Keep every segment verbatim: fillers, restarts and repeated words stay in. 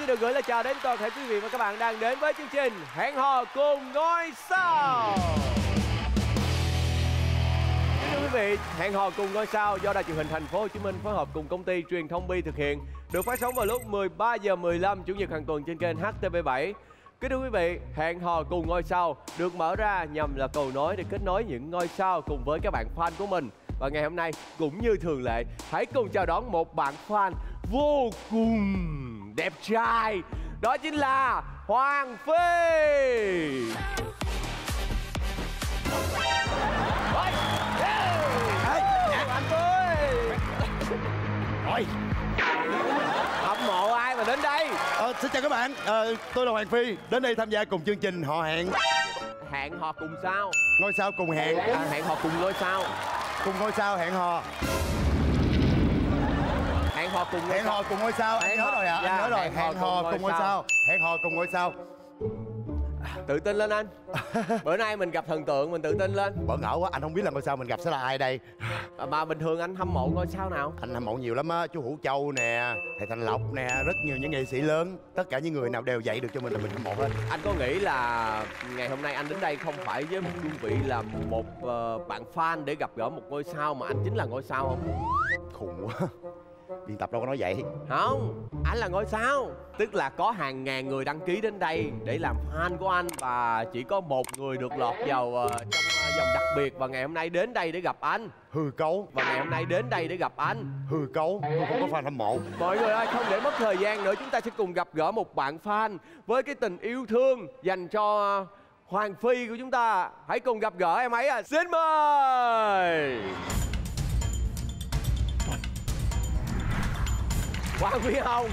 xin được gửi lời chào đến toàn thể quý vị và các bạn đang đến với chương trình Hẹn hò cùng ngôi sao. Thưa quý vị, Hẹn hò cùng ngôi sao do Đài Truyền hình Thành phố Hồ Chí Minh phối hợp cùng công ty Truyền thông Bi thực hiện, được phát sóng vào lúc mười ba giờ mười lăm chủ nhật hàng tuần trên kênh H T V bảy. Kính thưa quý vị, Hẹn hò cùng ngôi sao được mở ra nhằm là cầu nối để kết nối những ngôi sao cùng với các bạn fan của mình. Và ngày hôm nay cũng như thường lệ, hãy cùng chào đón một bạn fan vô cùng đẹp trai. Đó chính là Hoàng Phi. Ôi, anh Phi. Rồi. Hâm mộ ai mà đến đây? Ờ, xin chào các bạn, ờ, tôi là Hoàng Phi, đến đây tham gia cùng chương trình Họ Hẹn. Hẹn hò cùng sao? Ngôi sao cùng hẹn. À, hẹn hò cùng ngôi sao. Cùng ngôi sao hẹn hò. Hẹn hò cùng ngôi Hẹn hò cùng ngôi sao. Anh nhớ rồi ạ, dạ, anh nhớ rồi. hẹn hò Hẹn hò cùng cùng ngôi ngôi sao. Hẹn hò cùng ngôi sao. Tự tin lên anh. Bữa nay mình gặp thần tượng, mình tự tin lên. Bỡ ngỡ quá, anh không biết là ngôi sao mình gặp sẽ là ai đây. À, mà bình thường anh hâm mộ ngôi sao nào? Anh hâm mộ nhiều lắm á, chú Hữu Châu nè, thầy Thành Lộc nè, rất nhiều những nghệ sĩ lớn. Tất cả những người nào đều dạy được cho mình là mình hâm mộ hết. Anh có nghĩ là ngày hôm nay anh đến đây không phải với một cương vị là một uh, bạn fan để gặp gỡ một ngôi sao, mà anh chính là ngôi sao không? Khùng quá. Biên tập đâu có nói vậy. Không, anh là ngôi sao. Tức là có hàng ngàn người đăng ký đến đây để làm fan của anh, và chỉ có một người được lọt vào uh, trong uh, vòng đặc biệt. Và ngày hôm nay đến đây để gặp anh. Hư cấu. Và ngày hôm nay đến đây để gặp anh. Hư cấu, tôi không có fan hâm mộ. Mọi người ơi, không để mất thời gian nữa, chúng ta sẽ cùng gặp gỡ một bạn fan với cái tình yêu thương dành cho Hoàng Phi của chúng ta. Hãy cùng gặp gỡ em ấy à. Xin mời Hoàng Phi Hồng.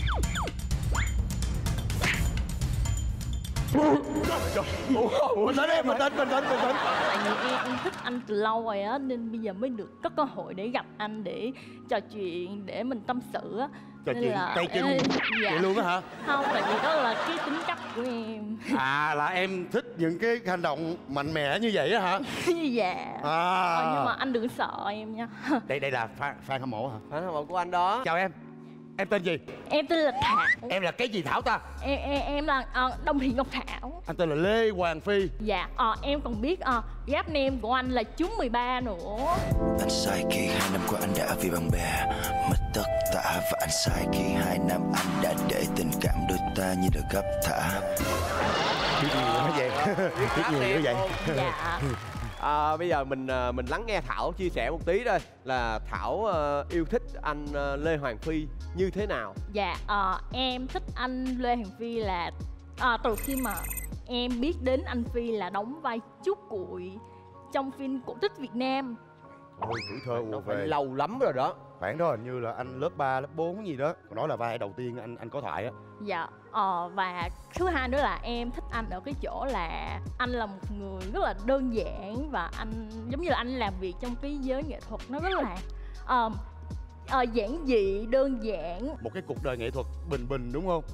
Bình tĩnh em, bình tĩnh, bình tĩnh, bình tĩnh. Tại vì em, em thích anh từ lâu rồi á, nên bây giờ mới được có cơ hội để gặp anh, để trò chuyện, để mình tâm sự á. Trò Nên chuyện là... tay chân dạ. vậy luôn á hả? Không, tại vì đó là cái tính cách của em. À, là em thích những cái hành động mạnh mẽ như vậy á hả? Dạ. À. Ờ, nhưng mà anh đừng sợ em nha. Đây đây là fan, fan hâm mộ hả? Fan hâm mộ của anh đó. Chào em. Em tên gì? Em tên là Thảo. Em là cái gì Thảo ta? Em em, em là uh, Đông Thị Ngọc Thảo. Anh tên là Lê Hoàng Phi. Dạ, ờ, em còn biết uh, giáp name của anh là Chú mười ba nữa. Anh sai khi hai năm qua anh đã vì bạn bè mất tất cả, và anh sai khi hai năm anh đã để tình cảm đôi ta như được gấp thả. Biết nhiều quá vậy. Biết nhiều quá vậy. Dạ. À, bây giờ mình mình lắng nghe Thảo chia sẻ một tí thôi. Là Thảo uh, yêu thích anh uh, Lê Hoàng Phi như thế nào? Dạ, uh, em thích anh Lê Hoàng Phi là uh, từ khi mà em biết đến anh Phi là đóng vai Chú Cuội trong phim cổ tích Việt Nam. Ôi, tuổi thơ ùa về. Lâu lắm rồi đó. Khoảng đó hình như là anh lớp ba, lớp bốn gì đó. Còn nói là vai đầu tiên anh anh có thoại á. Dạ, ờ, và thứ hai nữa là em thích anh ở cái chỗ là anh là một người rất là đơn giản, và anh giống như là anh làm việc trong cái giới nghệ thuật nó rất là uh, uh, giản dị, đơn giản. Một cái cuộc đời nghệ thuật bình bình đúng không?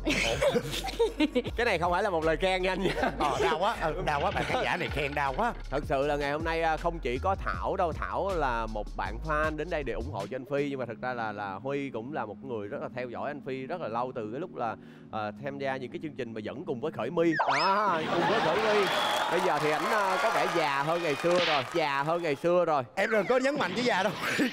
Cái này không phải là một lời khen nha anh nha. Ờ, đau quá, ờ, đau quá, bạn khán giả này khen đau quá. Thật sự là ngày hôm nay không chỉ có Thảo đâu. Thảo là một bạn fan đến đây để ủng hộ cho anh Phi, nhưng mà thật ra là là Huy cũng là một người rất là theo dõi anh Phi rất là lâu, từ cái lúc là uh, tham gia những cái chương trình mà dẫn cùng với Khởi My. À, cùng với Khởi My. Bây giờ thì ảnh uh, có vẻ già hơn ngày xưa rồi, già hơn ngày xưa rồi. Em đừng có nhấn mạnh cái già đâu.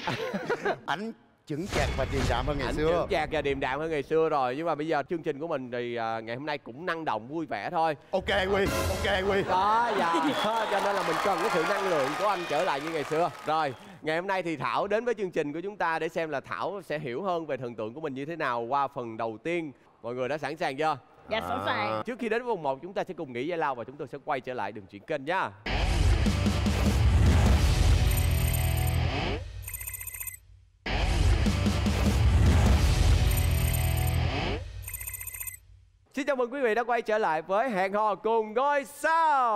Ảnh chững chạc và điềm đạm hơn ngày Anh xưa. chững chạc và điềm đạm hơn ngày xưa rồi. Nhưng mà bây giờ chương trình của mình thì uh, ngày hôm nay cũng năng động vui vẻ thôi. Ok Huy, ok Huy. Đó, dạ. Cho nên là mình cần cái sự năng lượng của anh trở lại như ngày xưa. Rồi, ngày hôm nay thì Thảo đến với chương trình của chúng ta để xem là Thảo sẽ hiểu hơn về thần tượng của mình như thế nào qua phần đầu tiên. Mọi người đã sẵn sàng chưa? Dạ, sẵn sàng. Trước khi đến với vòng một, chúng ta sẽ cùng nghỉ giải lao và chúng tôi sẽ quay trở lại, đừng chuyển kênh nhá. Xin chào mừng quý vị đã quay trở lại với Hẹn hò cùng ngôi sao.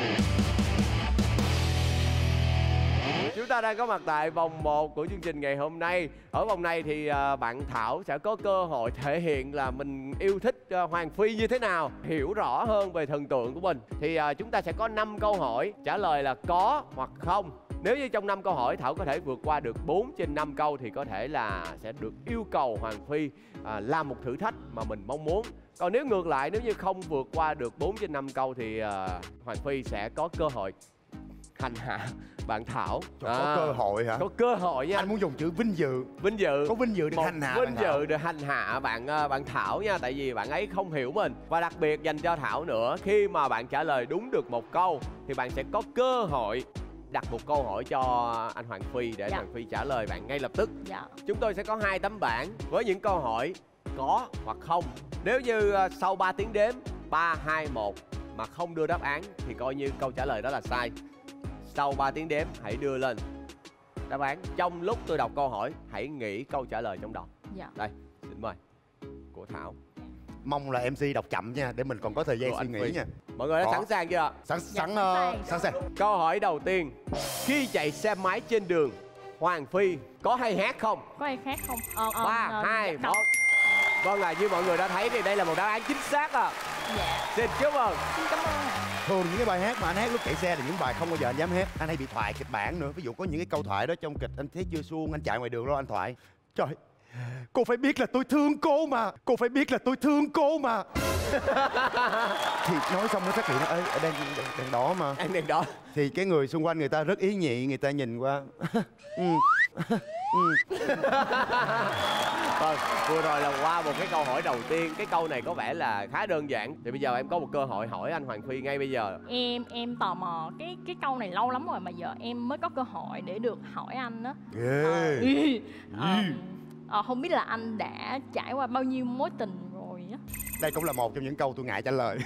Chúng ta đang có mặt tại vòng một của chương trình ngày hôm nay. Ở vòng này thì bạn Thảo sẽ có cơ hội thể hiện là mình yêu thích Hoàng Phi như thế nào, hiểu rõ hơn về thần tượng của mình. Thì chúng ta sẽ có năm câu hỏi, trả lời là có hoặc không. Nếu như trong năm câu hỏi Thảo có thể vượt qua được bốn trên năm câu thì có thể là sẽ được yêu cầu Hoàng Phi à, làm một thử thách mà mình mong muốn. Còn nếu ngược lại, nếu như không vượt qua được bốn trên năm câu thì à, Hoàng Phi sẽ có cơ hội hành hạ bạn Thảo. Trời, à, có cơ hội hả? Có cơ hội nha. Anh muốn dùng chữ vinh dự. Vinh dự. Có vinh dự được một hành hạ vinh dự được hành hạ bạn bạn Thảo nha, tại vì bạn ấy không hiểu mình. Và đặc biệt dành cho Thảo nữa, khi mà bạn trả lời đúng được một câu thì bạn sẽ có cơ hội đặt một câu hỏi cho anh Hoàng Phi để dạ. Hoàng Phi trả lời bạn ngay lập tức. Dạ. Chúng tôi sẽ có hai tấm bảng với những câu hỏi có hoặc không. Nếu như sau ba tiếng đếm ba, hai, một mà không đưa đáp án thì coi như câu trả lời đó là sai. Sau ba tiếng đếm hãy đưa lên đáp án. Trong lúc tôi đọc câu hỏi hãy nghĩ câu trả lời trong đầu. Dạ. Đây, xin mời của Thảo. Mong là em xê đọc chậm nha, để mình còn có thời gian Của suy anh nghĩ Phi. nha. Mọi người đã Có. sẵn sàng chưa? Sẵn Dạ, sẵn sẵn ờ, sàng. sẵn sàng. Câu hỏi đầu tiên. Khi chạy xe máy trên đường, Hoàng Phi có hay hát không? Có ai khác không? Ờ, ờ, Ba, ờ, hai, dạ, một. đọc. Vâng ạ, à, như mọi người đã thấy thì đây là một đáp án chính xác à. Dạ. Xin chúc mừng. Xin cảm ơn ạ. Thường những cái bài hát mà anh hát lúc chạy xe là những bài không bao giờ anh dám hát. Anh hay bị thoại kịch bản nữa. Ví dụ có những cái câu thoại đó trong kịch anh thấy chưa suông, anh chạy ngoài đường đó anh thoại. Trời, cô phải biết là tôi thương cô mà. Cô phải biết là tôi thương cô mà. Thì nói xong nó phát hiện ơi ở đây đèn đỏ mà. Em đèn đỏ. Thì cái người xung quanh người ta rất ý nhị, người ta nhìn qua. ừ. ừ. Vâng, vừa rồi là qua một cái câu hỏi đầu tiên. Cái câu này có vẻ là khá đơn giản. Thì bây giờ em có một cơ hội hỏi anh Hoàng Phi ngay bây giờ. Em em tò mò cái cái câu này lâu lắm rồi mà giờ em mới có cơ hội để được hỏi anh đó. Ghê. Ờ, ờ, ờ, không biết là anh đã trải qua bao nhiêu mối tình rồi á. Đây cũng là một trong những câu tôi ngại trả lời.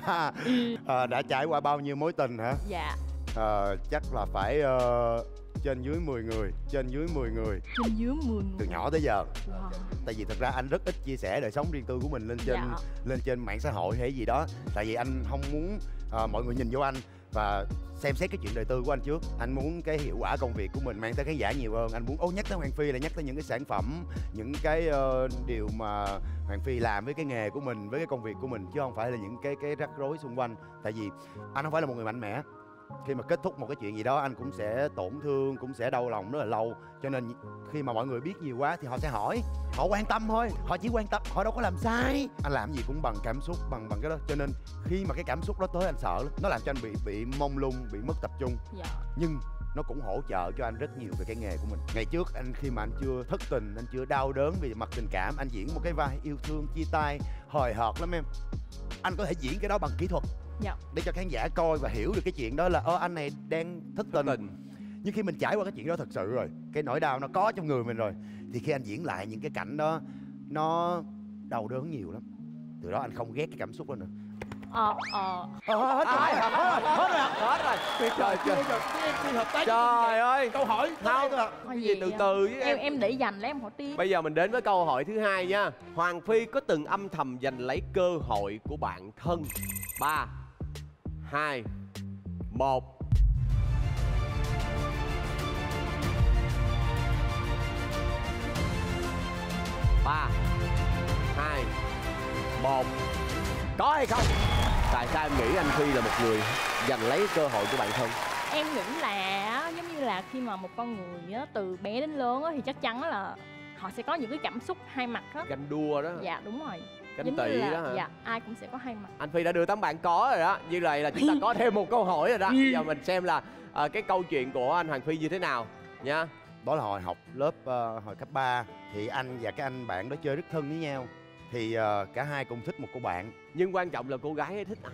à, đã trải qua bao nhiêu mối tình hả? Dạ. À, chắc là phải uh, trên dưới mười người. Trên dưới mười người. Trên dưới mười Từ người. nhỏ tới giờ. Wow. Tại vì thật ra anh rất ít chia sẻ đời sống riêng tư của mình lên trên Dạ. lên trên mạng xã hội hay gì đó. Tại vì anh không muốn uh, mọi người nhìn vô anh và xem xét cái chuyện đời tư của anh trước. Anh muốn cái hiệu quả công việc của mình mang tới khán giả nhiều hơn. Anh muốn ô nhắc tới Hoàng Phi là nhắc tới những cái sản phẩm, những cái uh, điều mà Hoàng Phi làm với cái nghề của mình, với cái công việc của mình, chứ không phải là những cái cái rắc rối xung quanh. Tại vì anh không phải là một người mạnh mẽ. Khi mà kết thúc một cái chuyện gì đó anh cũng sẽ tổn thương, cũng sẽ đau lòng rất là lâu. Cho nên khi mà mọi người biết nhiều quá thì họ sẽ hỏi, họ quan tâm thôi, họ chỉ quan tâm, họ đâu có làm sai. Anh làm gì cũng bằng cảm xúc, bằng bằng cái đó. Cho nên khi mà cái cảm xúc đó tới anh sợ lắm. Nó làm cho anh bị bị mông lung, bị mất tập trung. Dạ. Nhưng nó cũng hỗ trợ cho anh rất nhiều về cái nghề của mình. Ngày trước anh khi mà anh chưa thất tình, anh chưa đau đớn về mặt tình cảm, anh diễn một cái vai yêu thương chia tay hời hợt lắm em. Anh có thể diễn cái đó bằng kỹ thuật. Dạ. Để cho khán giả coi và hiểu được cái chuyện đó là ơ anh này đang thất tình. Tình. Nhưng khi mình trải qua cái chuyện đó thật sự rồi, cái nỗi đau nó có trong người mình rồi, thì khi anh diễn lại những cái cảnh đó, nó đau đớn nhiều lắm. Từ đó anh không ghét cái cảm xúc đó nữa. Ờ, ờ. Ờ, hết rồi, Ai? hết rồi, hết rồi. Hết rồi. Trời, trời. Đi hợp tác. Trời ơi. Câu hỏi Không. thôi. Thôi Gì gì từ vậy? từ với Em em. em để dành lấy em hỏi tiếp. Bây giờ mình đến với câu hỏi thứ hai nha. Hoàng Phi có từng âm thầm giành lấy cơ hội của bạn thân? Ba, hai, một. Ba, hai, một. Có hay không? Tại sao em nghĩ anh Phi là một người giành lấy cơ hội của bạn thân? Em nghĩ là giống như là khi mà một con người á, từ bé đến lớn á, thì chắc chắn là họ sẽ có những cái cảm xúc hai mặt á. Ganh đua đó. Dạ đúng rồi. Ganh Giống như tị là, đó hả? dạ ai cũng sẽ có hai mặt. Anh Phi đã đưa tấm bảng có rồi đó. Như vậy là chúng ta có thêm một câu hỏi rồi đó. Bây giờ mình xem là à, cái câu chuyện của anh Hoàng Phi như thế nào nha. Đó là hồi học lớp uh, hồi cấp ba. Thì anh và cái anh bạn đó chơi rất thân với nhau. Thì uh, cả hai cùng thích một cô bạn. Nhưng quan trọng là cô gái ấy thích ai.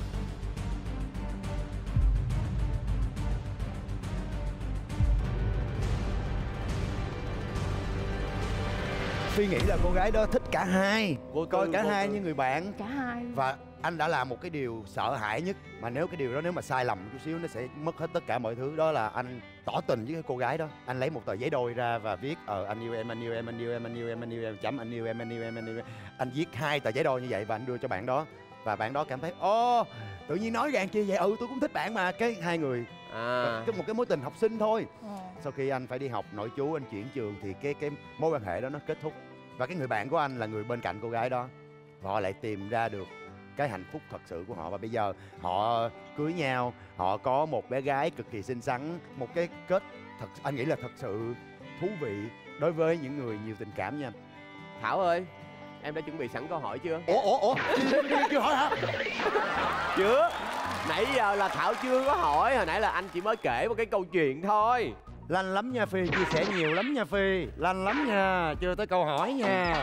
Phi nghĩ là cô gái đó thích cả hai. Vô Coi tư, cả vô hai tư. như người bạn. Cả hai. Và anh đã làm một cái điều sợ hãi nhất. Mà nếu cái điều đó nếu mà sai lầm chút xíu nó sẽ mất hết tất cả mọi thứ. Đó là anh tỏ tình với cái cô gái đó. Anh lấy một tờ giấy đôi ra và viết ờ anh yêu em, anh yêu em, anh yêu em, anh yêu em, anh yêu em, chấm anh yêu em, anh yêu em, anh yêu em. Anh viết hai tờ giấy đôi như vậy và anh đưa cho bạn đó. Và bạn đó cảm thấy ô tự nhiên nói gàng chi vậy, ừ tôi cũng thích bạn mà. Cái hai người À. cái một cái mối tình học sinh thôi. Ờ. Sau khi anh phải đi học nội trú, anh chuyển trường thì cái cái mối quan hệ đó nó kết thúc. Và cái người bạn của anh là người bên cạnh cô gái đó. Và họ lại tìm ra được cái hạnh phúc thật sự của họ. Và bây giờ họ cưới nhau, họ có một bé gái cực kỳ xinh xắn, một cái kết thật anh nghĩ là thật sự thú vị đối với những người nhiều tình cảm nha. Thảo ơi, em đã chuẩn bị sẵn câu hỏi chưa? Ủa ủa ủa chưa hỏi hả? Chưa. Nãy giờ là Thảo chưa có hỏi, hồi nãy là anh chỉ mới kể một cái câu chuyện thôi. Lanh lắm nha Phi, chia sẻ nhiều lắm nha Phi. Lanh lắm nha, chưa tới câu hỏi nha.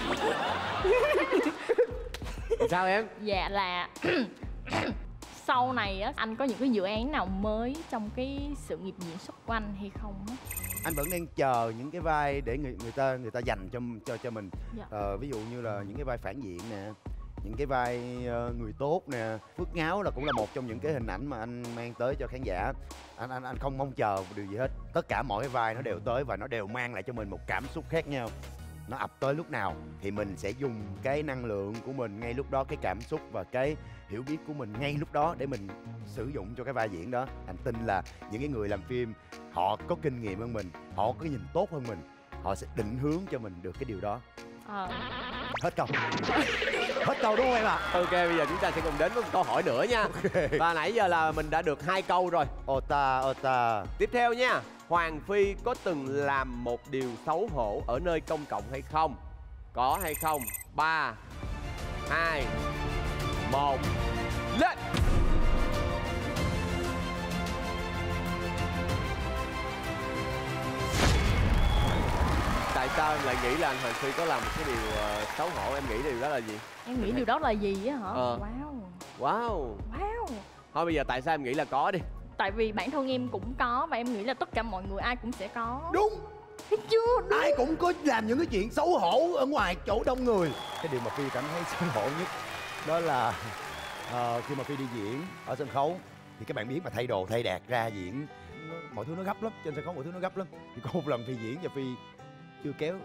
Sao em? Dạ là sau này á, anh có những cái dự án nào mới trong cái sự nghiệp diễn xuất của anh hay không á? Anh vẫn đang chờ những cái vai để người người ta người ta dành cho cho cho mình. Dạ. Ờ, ví dụ như là những cái vai phản diện nè, những cái vai uh, người tốt nè. Phước Ngáo là cũng là một trong những cái hình ảnh mà anh mang tới cho khán giả. Anh anh anh không mong chờ điều gì hết. Tất cả mọi cái vai nó đều tới và nó đều mang lại cho mình một cảm xúc khác nhau. Nó ập tới lúc nào thì mình sẽ dùng cái năng lượng của mình ngay lúc đó, cái cảm xúc và cái hiểu biết của mình ngay lúc đó để mình sử dụng cho cái vai diễn đó. Anh tin là những cái người làm phim họ có kinh nghiệm hơn mình, họ có nhìn tốt hơn mình, họ sẽ định hướng cho mình được cái điều đó. Ờ. Hết câu. Hết câu đúng không em ạ? À? Ok, bây giờ chúng ta sẽ cùng đến với một câu hỏi nữa nha. Okay. Và nãy giờ là mình đã được hai câu rồi. Ota, ota. Tiếp theo nha. Hoàng Phi có từng làm một điều xấu hổ ở nơi công cộng hay không? Có hay không? Ba, hai, một, lên! Tại sao em lại nghĩ là anh Hoàng Phi có làm một cái điều uh, xấu hổ? Em nghĩ điều đó là gì? Em nghĩ điều đó là gì á hả? Ờ. Wow. Wow. Wow. Thôi bây giờ tại sao em nghĩ là có đi? Tại vì bản thân em cũng có và em nghĩ là tất cả mọi người ai cũng sẽ có. Đúng. Thấy chưa? Đúng. Ai cũng có làm những cái chuyện xấu hổ ở ngoài chỗ đông người. Cái điều mà Phi cảm thấy xấu hổ nhất đó là uh, khi mà Phi đi diễn ở sân khấu thì các bạn biết mà thay đồ thay đạc ra diễn nó, mọi thứ nó gấp lắm, trên sân khấu mọi thứ nó gấp lắm. Thì có một lần Phi diễn và Phi chưa kéo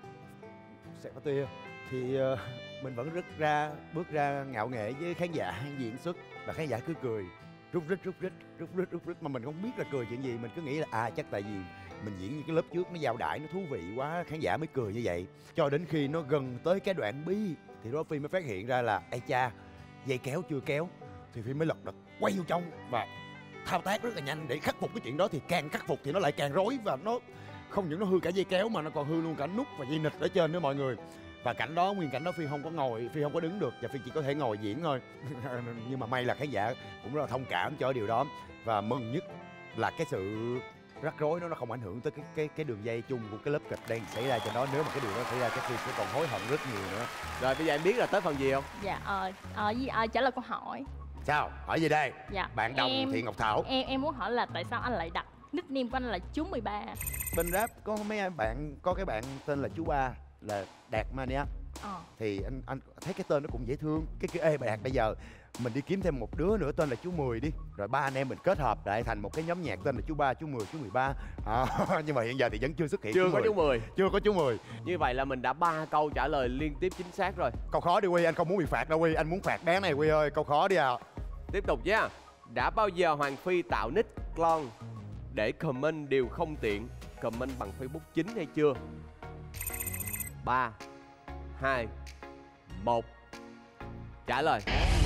sẹt có tia thì uh, mình vẫn rứt ra bước ra ngạo nghễ với khán giả diễn xuất và khán giả cứ cười rút rít rút rít rút rít rút rít mà mình không biết là cười chuyện gì. Mình cứ nghĩ là à chắc tại vì mình diễn những cái lớp trước nó giao đãi nó thú vị quá khán giả mới cười như vậy. Cho đến khi nó gần tới cái đoạn bi thì đó Phi mới phát hiện ra là ây cha dây kéo chưa kéo thì Phi mới lật đật quay vô trong và thao tác rất là nhanh để khắc phục cái chuyện đó. Thì càng khắc phục thì nó lại càng rối và nó không những nó hư cả dây kéo mà nó còn hư luôn cả nút và dây nịt ở trên nữa mọi người. Và cảnh đó, nguyên cảnh đó Phi không có ngồi, Phi không có đứng được và Phi chỉ có thể ngồi diễn thôi. Nhưng mà may là khán giả cũng rất là thông cảm cho điều đó. Và mừng nhất là cái sự rắc rối đó nó không ảnh hưởng tới cái cái cái đường dây chung của cái lớp kịch đang xảy ra cho nó. Nếu mà cái điều đó xảy ra chắc Phi sẽ còn hối hận rất nhiều nữa. Rồi bây giờ em biết là tới phần gì không? Dạ, ờ, ờ, ờ, trả lời câu hỏi. Sao? Hỏi gì đây? Dạ. Bạn đồng em, Thiện Ngọc Thảo. Em em muốn hỏi là tại sao anh lại đặt nickname của anh là chú mười ba? Bên rap có mấy bạn, có cái bạn tên là chú Ba là Đạt Mania. Ờ. Thì anh anh thấy cái tên nó cũng dễ thương. Cái kiểu ê Đạt bây giờ mình đi kiếm thêm một đứa nữa tên là chú Mười đi, rồi ba anh em mình kết hợp lại thành một cái nhóm nhạc tên là chú Ba, chú Mười, chú Mười Ba. À, nhưng mà hiện giờ thì vẫn chưa xuất hiện. Chưa có chú Mười. Chưa có chú Mười. Như vậy là mình đã ba câu trả lời liên tiếp chính xác rồi. Câu khó đi Quy, anh không muốn bị phạt đâu Quy, anh muốn phạt bé này Quy ơi, câu khó đi à. Tiếp tục nha. Đã bao giờ Hoàng Phi tạo nick clone để comment điều không tiện, comment bằng Facebook chính hay chưa? Ba, hai, một, trả lời.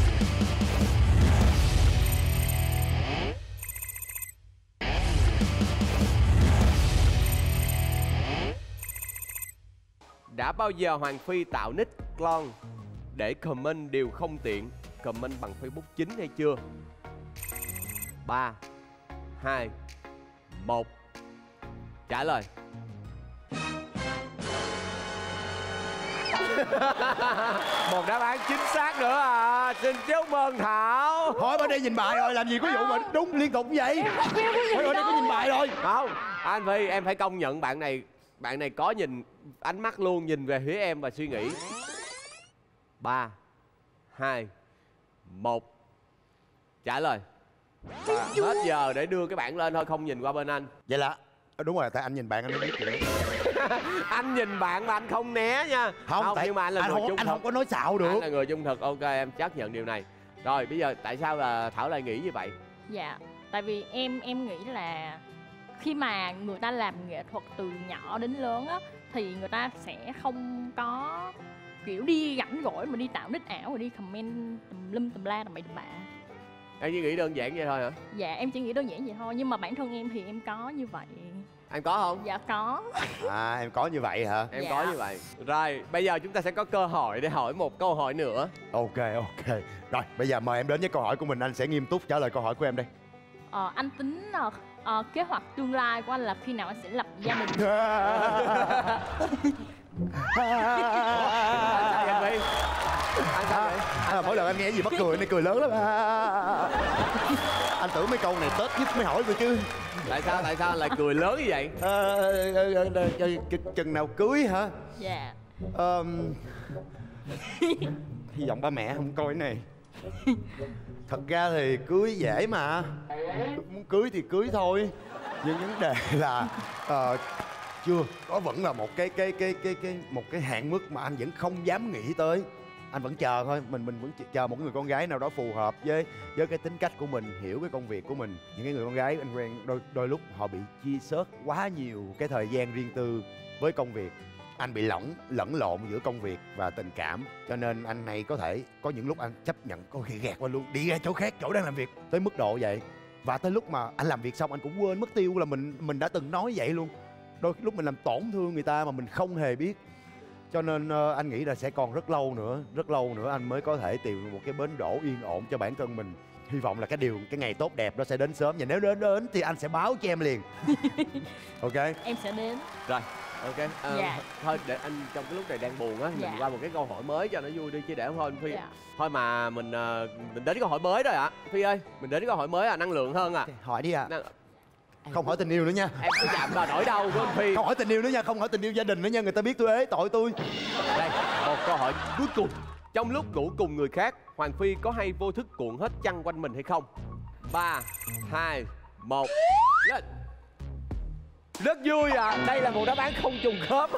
Đã bao giờ Hoàng Phi tạo nick clone để comment điều không tiện, comment bằng Facebook chính hay chưa? Ba, hai, một, trả lời. Một đáp án chính xác nữa à. Xin chúc mừng Thảo. Hỏi bên đây nhìn bài rồi, làm gì có vụ mà đúng liên tục vậy? Hỏi bên đây có nhìn bài rồi. Không, anh Phi em phải công nhận bạn này, bạn này có nhìn ánh mắt luôn, nhìn về phía em và suy nghĩ. Ba, hai, một, trả lời. Và hết giờ để đưa cái bảng lên thôi, không nhìn qua bên anh. Vậy là đúng rồi, tại anh nhìn bạn anh mới biết chuyện đó. Anh nhìn bạn mà anh không né nha. Không, không tại nhưng mà anh là anh người không, trung anh thực. không có nói xạo được. Anh là người trung thực, ok em chấp nhận điều này. Rồi bây giờ tại sao là Thảo lại nghĩ như vậy? Dạ, tại vì em em nghĩ là khi mà người ta làm nghệ thuật từ nhỏ đến lớn á thì người ta sẽ không có kiểu đi rảnh rỗi mà đi tạo nick ảo rồi đi comment tùm lum tùm la tùm bậy tùm bạ. Em chỉ nghĩ đơn giản vậy thôi hả? Dạ em chỉ nghĩ đơn giản vậy thôi, nhưng mà bản thân em thì em có như vậy. Anh có không? Dạ có. À em có như vậy hả? Em Dạ. có như vậy. Rồi, bây giờ chúng ta sẽ có cơ hội để hỏi một câu hỏi nữa. Ok ok. Rồi bây giờ mời em đến với câu hỏi của mình, anh sẽ nghiêm túc trả lời câu hỏi của em đây. Ờ, anh tính ờ, ờ, kế hoạch tương lai của anh là khi nào anh sẽ lập gia đình? Sao vậy Phi? Anh sao vậy? À, mỗi lần anh nghe gì mắc cười, này cười lớn lắm. Anh tưởng mấy câu này Tết nhất mới hỏi tôi chứ. Tại sao, tại sao lại cười lớn như vậy? Ờ, ờ, ờ, ờ, chừng nào cưới hả? Dạ. Ờ, hy vọng ba mẹ không coi cái này. Thật ra thì cưới dễ mà, muốn cưới thì cưới thôi, nhưng vấn đề là uh, chưa có, vẫn là một cái cái cái cái cái một cái hạn mức mà anh vẫn không dám nghĩ tới. Anh vẫn chờ thôi, mình mình vẫn chờ một người con gái nào đó phù hợp với với cái tính cách của mình, hiểu cái công việc của mình. Những cái người con gái anh quen đôi đôi lúc họ bị chia sớt quá nhiều cái thời gian riêng tư với công việc. Anh bị lẫn lẫn lộn giữa công việc và tình cảm, cho nên anh này có thể có những lúc anh chấp nhận có khi gạt qua luôn, đi ra chỗ khác, chỗ đang làm việc, tới mức độ vậy. Và tới lúc mà anh làm việc xong anh cũng quên mất tiêu là mình mình đã từng nói vậy luôn. Đôi lúc mình làm tổn thương người ta mà mình không hề biết. Cho nên uh, anh nghĩ là sẽ còn rất lâu nữa, rất lâu nữa anh mới có thể tìm một cái bến đỗ yên ổn cho bản thân mình. Hy vọng là cái điều, cái ngày tốt đẹp đó sẽ đến sớm. Và nếu đến đến thì anh sẽ báo cho em liền. Ok. Em sẽ đến. Rồi, ok. À, Dạ. Thôi để anh trong cái lúc này đang buồn á, Dạ. mình qua một cái câu hỏi mới cho nó vui đi chứ để không thôi Phi. Dạ. Thôi mà mình uh, mình đến cái câu hỏi mới rồi ạ. À. Phi ơi, mình đến cái câu hỏi mới à, năng lượng hơn à. Hỏi đi ạ. Năng... Không hỏi tình yêu nữa nha. Em cứ chạm vào nỗi đau của anh Phi. Không hỏi tình yêu nữa nha, không hỏi tình yêu gia đình nữa nha, người ta biết tôi ế tội tôi. Đây, một câu hỏi cuối cùng. Trong lúc ngủ cùng người khác, Hoàng Phi có hay vô thức cuộn hết chăn quanh mình hay không? Ba, hai, một, lên. Rất vui à, đây là một đáp án không trùng khớp.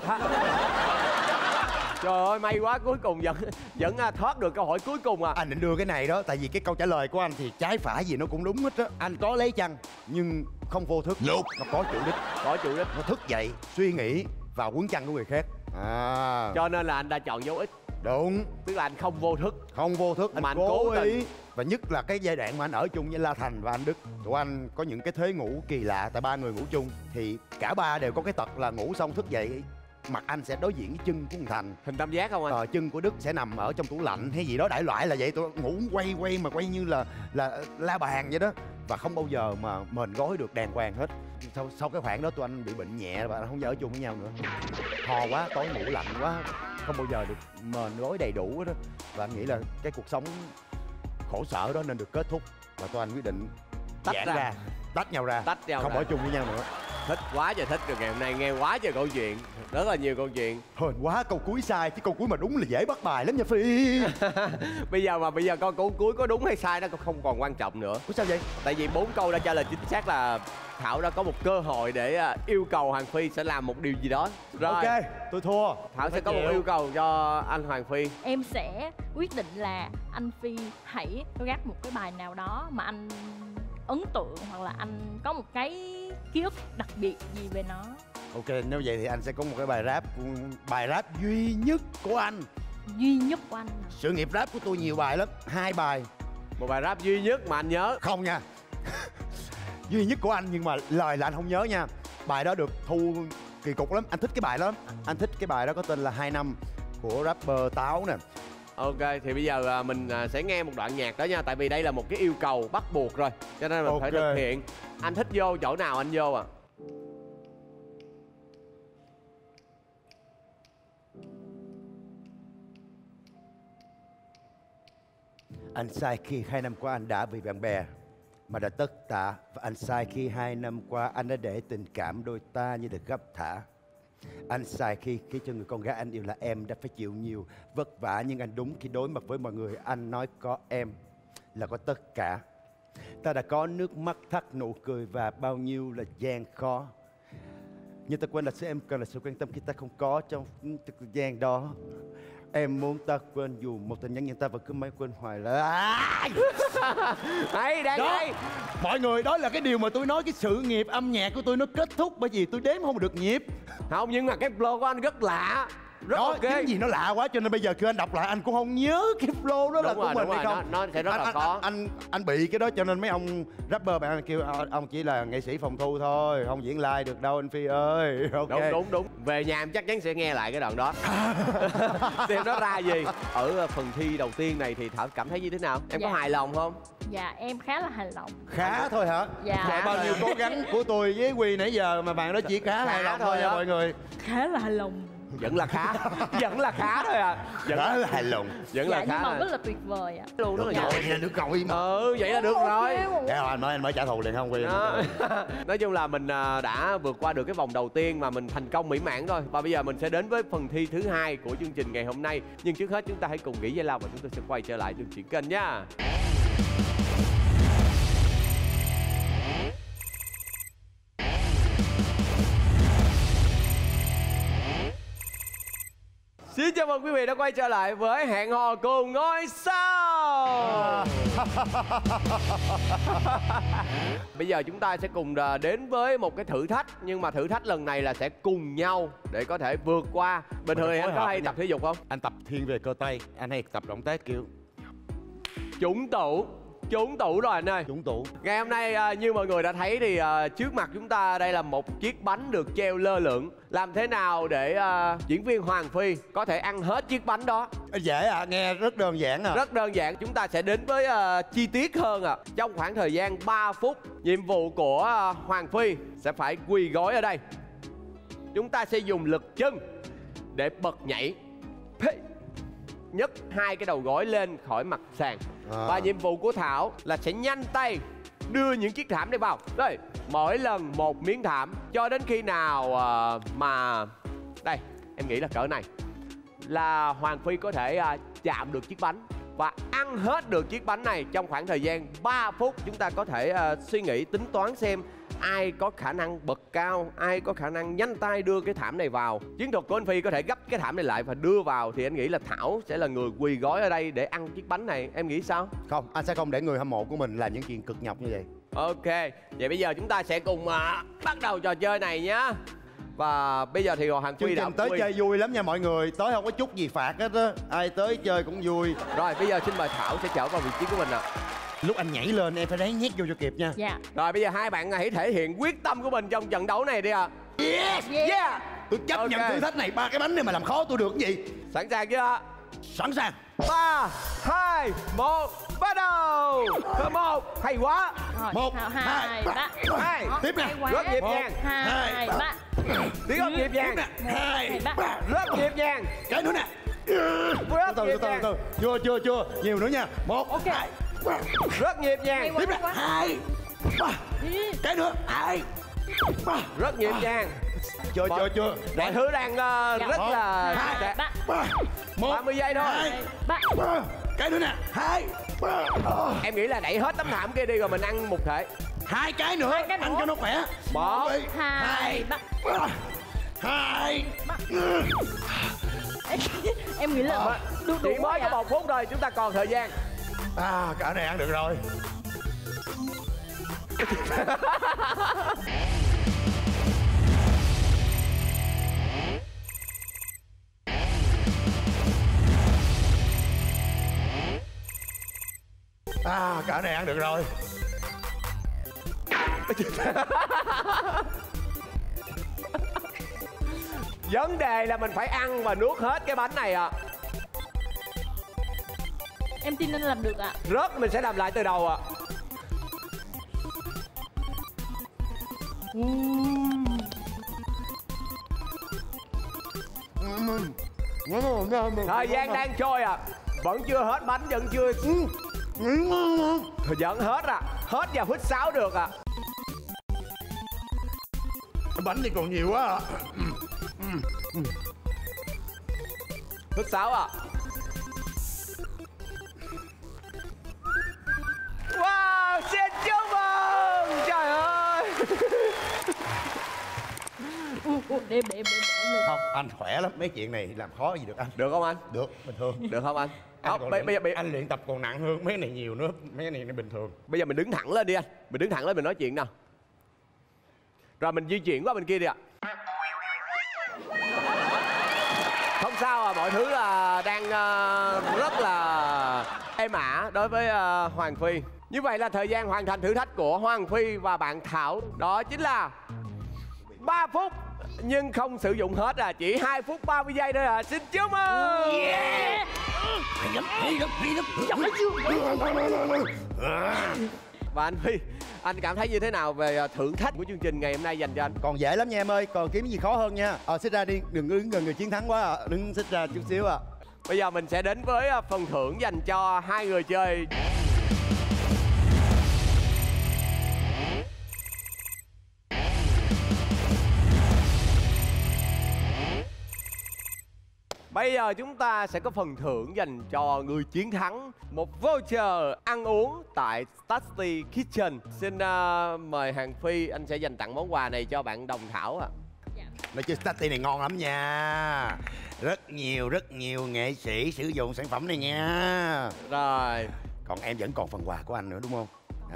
Trời ơi, may quá, cuối cùng vẫn vẫn thoát được câu hỏi cuối cùng à. Anh định đưa cái này đó, tại vì cái câu trả lời của anh thì trái phải gì nó cũng đúng hết á. Anh có lấy chăng nhưng không vô thức. Nope. Nó có chủ đích. Có chủ đích. Nó thức dậy, suy nghĩ và quấn chăn của người khác. À. Cho nên là anh đã chọn dấu ít. Đúng. Tức là anh không vô thức. Không vô thức, anh mà anh cố, cố ý. tình. Và nhất là cái giai đoạn mà anh ở chung với La Thành và anh Đức, tụi anh có những cái thế ngủ kỳ lạ. Tại ba người ngủ chung thì cả ba đều có cái tật là ngủ xong thức dậy mặt anh sẽ đối diện với chân của thằng Thành. Hình tam giác không anh? Ờ, chân của Đức sẽ nằm ở trong tủ lạnh hay gì đó đại loại là vậy. Tôi ngủ quay quay mà quay như là là la bàn vậy đó. Và không bao giờ mà mền gối được đàng hoàng hết. Sau, sau cái khoảng đó tụi anh bị bệnh nhẹ và anh không ở chung với nhau nữa. Ho quá, tối ngủ lạnh quá, không bao giờ được mền gối đầy đủ hết đó. Và anh nghĩ là cái cuộc sống khổ sở đó nên được kết thúc. Và tụi anh quyết định Tách giãn ra. ra, tách nhau ra, Tách nhau không ra. ở chung với nhau nữa. Thích quá trời thích rồi, ngày hôm nay nghe quá trời câu chuyện, rất là nhiều câu chuyện. Hên quá, câu cuối sai chứ câu cuối mà đúng là dễ bắt bài lắm nha Phi. Bây giờ mà bây giờ câu câu cuối có đúng hay sai nó không còn quan trọng nữa. Ủa sao vậy? Tại vì bốn câu đã trả lời chính xác là Thảo đã có một cơ hội để yêu cầu Hoàng Phi sẽ làm một điều gì đó. Rồi, Ok, tôi thua. Thảo sẽ Phải có một chịu. yêu cầu cho anh Hoàng Phi. Em sẽ quyết định là anh Phi hãy gác một cái bài nào đó mà anh ấn tượng, hoặc là anh có một cái ký ức đặc biệt gì về nó. Ok, nếu vậy thì anh sẽ có một cái bài rap, bài rap duy nhất của anh. Duy nhất của anh. Sự nghiệp rap của tôi nhiều bài lắm, hai bài. Một bài rap duy nhất mà anh nhớ. Không nha. Duy nhất của anh nhưng mà lời là anh không nhớ nha. Bài đó được thu kỳ cục lắm, anh thích cái bài đó lắm. Anh thích cái bài đó có tên là Hai Năm của rapper Táo nè. Ok, thì bây giờ à, mình à, sẽ nghe một đoạn nhạc đó nha. Tại vì đây là một cái yêu cầu bắt buộc rồi, cho nên mình phải Ok. thực hiện. Anh thích vô chỗ nào anh vô à? Anh sai khi hai năm qua anh đã vì bạn bè mà đã tất tả. Và anh sai khi hai năm qua anh đã để tình cảm đôi ta như được gấp thả. Anh sai khi khiến cho người con gái anh yêu là em đã phải chịu nhiều vất vả. Nhưng anh đúng khi đối mặt với mọi người anh nói có em là có tất cả. Ta đã có nước mắt thắt nụ cười và bao nhiêu là gian khó. Nhưng ta quên là sự em cần là sự quan tâm khi ta không có trong thời gian đó. Em muốn ta quên dù một tin nhắn nhưng ta vẫn cứ mãi quên hoài là. Hay, đang Đó. hay. Mọi người, đó là cái điều mà tôi nói, cái sự nghiệp âm nhạc của tôi nó kết thúc bởi vì tôi đếm không được nhịp. Không, nhưng mà cái flow của anh rất lạ. rất đó, ok. cái gì nó lạ quá cho nên bây giờ khi anh đọc lại anh cũng không nhớ cái flow đó Đúng là rồi, của mình đúng hay rồi, không. nó- nó sẽ rất anh, là anh, khó. Anh, anh anh bị cái đó cho nên mấy ông rapper bạn kêu "Ờ, ông chỉ là nghệ sĩ phòng thu thôi, không diễn live được đâu anh Phi ơi." Ok. Đúng đúng đúng. Về nhà em chắc chắn sẽ nghe lại cái đoạn đó. Xem nó ra gì. Ở phần thi đầu tiên này thì Thảo cảm thấy như thế nào? Em Dạ. có hài lòng không? Dạ em khá là hài lòng. Khá thôi hả? Dạ. Dạ, bao nhiêu cố gắng của tôi với Quy nãy giờ mà bạn đó chỉ khá hài lòng thôi nha á. mọi người. Khá là hài lòng. Vẫn là khá. Vẫn là khá thôi à. Vẫn Khá là hài lòng. Vẫn Dạ là khá nhưng mà à. rất là tuyệt vời ạ. Luôn rất Được là rồi, giỏi. vậy là được rồi mà. Ừ, vậy là được rồi. Dạ, anh mới anh mới trả thù liền không Quy. Đó. Nói chung là mình à, đã vượt qua được cái vòng đầu tiên mà mình thành công mỹ mãn rồi. Và bây giờ mình sẽ đến với phần thi thứ hai của chương trình ngày hôm nay. Nhưng trước hết chúng ta hãy cùng nghỉ giải lao và chúng tôi sẽ quay trở lại đường chuyển kênh nha. Xin chào mừng quý vị đã quay trở lại với Hẹn Hò Cùng Ngôi Sao. Bây giờ chúng ta sẽ cùng à, đến với một cái thử thách. Nhưng mà thử thách lần này là sẽ cùng nhau để có thể vượt qua. Bình thường thì anh có hay tập thể dục không? Anh tập thiên về cơ tay, anh hay tập động tác kiểu Trúng tủ. Trúng tủ rồi anh ơi. trúng tủ. Ngày hôm nay à, như mọi người đã thấy thì à, trước mặt chúng ta đây là một chiếc bánh được treo lơ lửng. Làm thế nào để à, diễn viên Hoàng Phi có thể ăn hết chiếc bánh đó? Dễ à, nghe rất đơn giản à. Rất đơn giản, chúng ta sẽ đến với à, chi tiết hơn à. Trong khoảng thời gian ba phút, nhiệm vụ của à, Hoàng Phi sẽ phải quỳ gối ở đây. Chúng ta sẽ dùng lực chân để bật nhảy, Phê. nhấc hai cái đầu gối lên khỏi mặt sàn. À. Và nhiệm vụ của Thảo là sẽ nhanh tay đưa những chiếc thảm này vào. Đây, mỗi lần một miếng thảm cho đến khi nào à, mà đây, em nghĩ là cỡ này là Hoàng Phi có thể à, chạm được chiếc bánh và ăn hết được chiếc bánh này trong khoảng thời gian ba phút. Chúng ta có thể à, suy nghĩ tính toán xem ai có khả năng bật cao, ai có khả năng nhanh tay đưa cái thảm này vào. Chiến thuật của anh Phi có thể gấp cái thảm này lại và đưa vào, thì anh nghĩ là Thảo sẽ là người quỳ gối ở đây để ăn chiếc bánh này. Em nghĩ sao? Không, anh sẽ không để người hâm mộ của mình làm những chuyện cực nhọc như vậy. Ok, vậy bây giờ chúng ta sẽ cùng à, bắt đầu trò chơi này nhá. Và bây giờ thì Hoàng Chương Phi đã trình tới quy- chơi vui lắm nha mọi người. Tới không có chút gì phạt hết á. Ai tới chơi cũng vui. Rồi bây giờ xin mời Thảo sẽ trở vào vị trí của mình ạ. Lúc anh nhảy lên em phải ráng nhét vô cho kịp nha. Dạ. Rồi bây giờ hai bạn hãy thể hiện quyết tâm của mình trong trận đấu này đi ạ. Yes! Yeah. Yeah. Tôi chấp Ok. nhận thử thách này. Ba cái bánh này mà làm khó tôi được cái gì? Sẵn sàng chưa? Sẵn sàng. Ba, hai, một, bắt đầu. Thứ một, hay quá. Rồi, Một, nào, hai, hai, ba. ba. Hai, Đó, tiếp nè. hay quá. rất nhịp Một, nhàng. Hai, hai, ba. Tiếng ốc nhịp nhàng. Hai, ba. ba. Rất nhịp nhàng. Cái nữa nè. Rất Từ từ, từ nhịp từ, nhàng. từ. Chưa, chưa, chưa. Nhiều nữa nha. Một, Ok. hai, ba. Rất nhịp nhàng. Hay quá, Tiếp nè. hay quá. Hai, ba. Đi. Cái nữa. Hai, ba. Rất nhịp nhàng. Chưa, Mọi- chưa, chưa. Mọi thứ đang ờ, Dạ. rất Một, là Hai, đẹp. ba. Ba. Một, ba mươi giây thôi. hai, Ba. ba. Cái nữa nè. Hai, ba. Ờ. Em nghĩ là đẩy hết tấm thảm kia đi rồi mình ăn một thể. Hai cái nữa. Hai cái nữa. Ăn cho nó khỏe. Một, đi. Hai, ba. ba. Hai. Em nghĩ là đu đủ Chỉ mới có vậy ạ. một phút thôi, chúng ta còn thời gian. À, cả này ăn được rồi. À, cả này ăn được rồi. Vấn đề là mình phải ăn và nuốt hết cái bánh này ạ. Em tin anh làm được ạ. Rớt mình sẽ làm lại từ đầu ạ. Thời gian đang trôi ạ. Vẫn chưa hết bánh, vẫn chưa. Vẫn hết à. Hết vào phút sáu được ạ. Bánh thì còn nhiều quá à. Phút sáu ạ. Wow, xin chúc mừng. Trời ơi. Để để để để lên. Không, anh khỏe lắm. Mấy chuyện này làm khó gì được anh. Được không anh? Được, bình thường. Được không anh? Anh, Không, còn bây, luyện- bây, giờ, bây, anh luyện tập còn nặng hơn. Mấy này nhiều nữa. Mấy này nó bình thường. bây giờ mình đứng thẳng lên đi anh. Mình đứng thẳng lên mình nói chuyện nào. Rồi mình di chuyển qua bên kia đi ạ. Không sao à, mọi thứ là đang uh, rất là êm ả đối với uh, Hoàng Phi. Như vậy là thời gian hoàn thành thử thách của Hoàng Phi và bạn Thảo đó chính là ba phút. Nhưng không sử dụng hết à, chỉ hai phút ba mươi giây thôi à. Xin chúc mừng. Yeah. Hay lắm, hay lắm, hay lắm. Giọng nói chưa? Và anh Phi, anh cảm thấy như thế nào về thử thách của chương trình ngày hôm nay dành cho anh? Còn dễ lắm nha em ơi, còn kiếm gì khó hơn nha. Ờ, xích ra đi, đừng đứng gần người chiến thắng quá à. Đứng xích ra chút xíu à. Bây giờ mình sẽ đến với phần thưởng dành cho hai người chơi. Bây giờ chúng ta sẽ có phần thưởng dành cho người chiến thắng, một voucher ăn uống tại Tasty Kitchen. Xin uh, mời Hoàng Phi, anh sẽ dành tặng món quà này cho bạn Đồng Thảo ạ. Dạ. Nói chứ Tasty này ngon lắm nha. Rất nhiều, rất nhiều nghệ sĩ sử dụng sản phẩm này nha. Rồi. Còn em vẫn còn phần quà của anh nữa đúng không?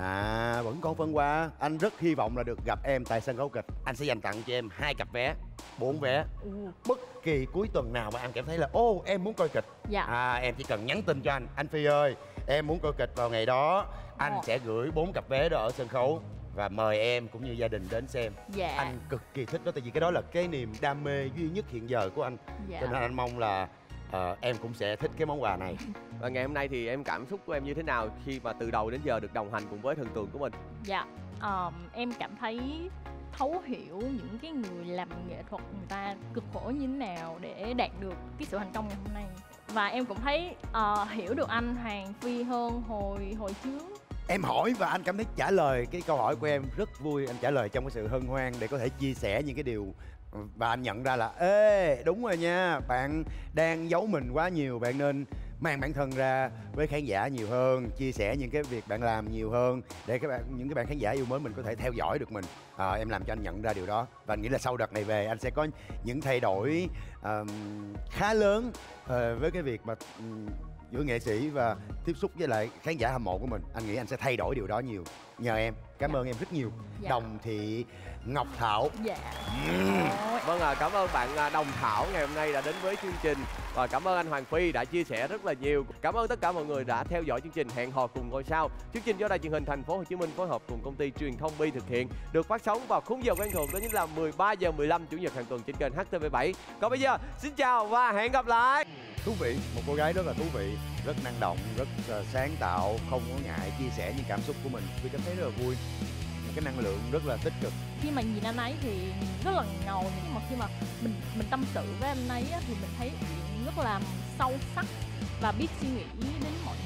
À, vẫn còn phần quà. Anh rất hy vọng là được gặp em tại sân khấu kịch. Anh sẽ dành tặng cho em hai cặp vé, bốn vé. Ừ. Bất kỳ cuối tuần nào mà em cảm thấy là ô em muốn coi kịch, Dạ. à, em chỉ cần nhắn tin cho anh. Anh Phi ơi, em muốn coi kịch vào ngày đó. Anh Ồ. sẽ gửi bốn cặp vé đó ở sân khấu và mời em cũng như gia đình đến xem. Dạ. Anh cực kỳ thích đó, tại vì cái đó là cái niềm đam mê duy nhất hiện giờ của anh. Dạ. Cho nên anh mong là uh, em cũng sẽ thích cái món quà này. Và ngày hôm nay thì em cảm xúc của em như thế nào khi mà từ đầu đến giờ được đồng hành cùng với thần tượng của mình? Dạ, um, em cảm thấy thấu hiểu những cái người làm nghệ thuật người ta cực khổ như thế nào để đạt được cái sự thành công ngày hôm nay. Và em cũng thấy uh, hiểu được anh Hoàng Phi hơn hồi hồi trước. Em hỏi và anh cảm thấy trả lời cái câu hỏi của em rất vui. Anh trả lời trong cái sự hân hoan để có thể chia sẻ những cái điều. Và anh nhận ra là ê đúng rồi nha, bạn đang giấu mình quá nhiều. Bạn nên mang bản thân ra với khán giả nhiều hơn, chia sẻ những cái việc bạn làm nhiều hơn để các bạn, những cái bạn khán giả yêu mến mình có thể theo dõi được mình. à, Em làm cho anh nhận ra điều đó. Và anh nghĩ là sau đợt này về anh sẽ có những thay đổi uh, khá lớn uh, với cái việc mà um, giữa nghệ sĩ và tiếp xúc với lại khán giả hâm mộ của mình. Anh nghĩ anh sẽ thay đổi điều đó nhiều nhờ em. Cảm Dạ. ơn em rất nhiều. Dạ. Đồng Thị Ngọc Thảo. Dạ. Mm. Vâng ạ, à, cảm ơn bạn Đồng Thảo ngày hôm nay đã đến với chương trình. Và cảm ơn anh Hoàng Phi đã chia sẻ rất là nhiều. Cảm ơn tất cả mọi người đã theo dõi chương trình Hẹn Hò Cùng Ngôi Sao. Chương trình do Đài Truyền hình Thành phố Hồ Chí Minh phối hợp cùng công ty Truyền thông Bi thực hiện, được phát sóng vào khung giờ quen thuộc, đó chính là mười ba giờ mười lăm chủ nhật hàng tuần trên kênh H T V bảy. Còn bây giờ xin chào và hẹn gặp lại. Thú vị, một cô gái rất là thú vị, rất năng động, rất uh, sáng tạo, không có ngại chia sẻ những cảm xúc của mình. Tôi cảm thấy rất là vui, một cái năng lượng rất là tích cực. Khi mà nhìn anh ấy thì rất là ngầu, nhưng mà khi mà mình mình tâm sự với anh ấy á, thì mình thấy chuyện rất là sâu sắc và biết suy nghĩ đến mọi